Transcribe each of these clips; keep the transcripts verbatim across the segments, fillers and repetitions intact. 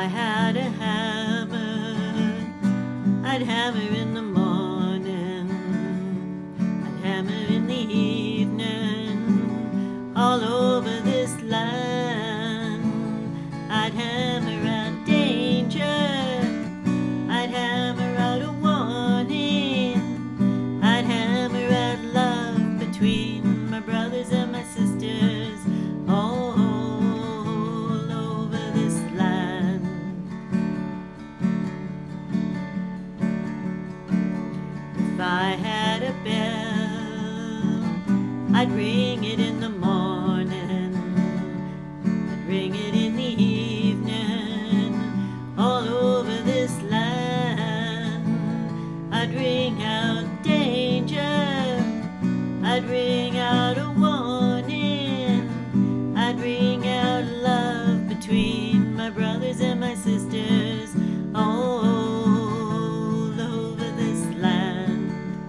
had a hammer, I'd hammer in the morning, I'd hammer in the evening, all over this land. I'd hammer out danger, I'd hammer out a warning, I'd hammer out love between my brothers and my sisters, all over this land. If I had a bell, I'd ring it in the morning, I'd ring it in the evening, all over this land. I'd ring out danger, I'd ring out a warning, I'd ring out love between my brothers and my sisters, all over this land.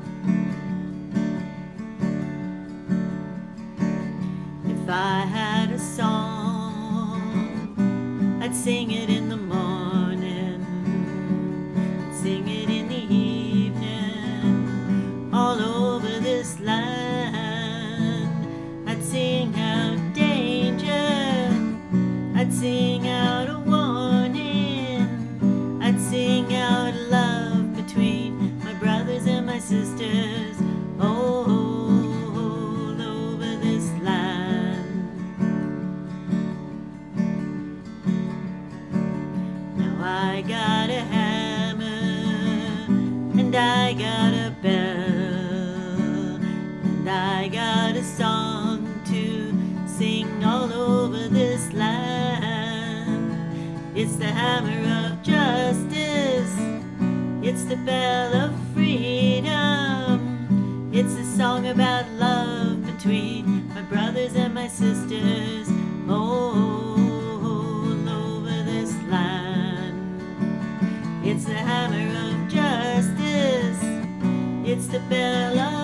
If I had a song, I'd sing it in the morning, I'd sing it in the evening, all over this land. I'd sing out danger, I'd sing out a warning, I'd sing out love between my brothers and my sisters, all over this land. Now I got a hammer, and I got a bell, and I got a song to sing all over this land. It's the hammer of justice, it's the bell of freedom, it's a song about love between my brothers and my sisters, all over this land. It's the hammer of justice, it's the bell of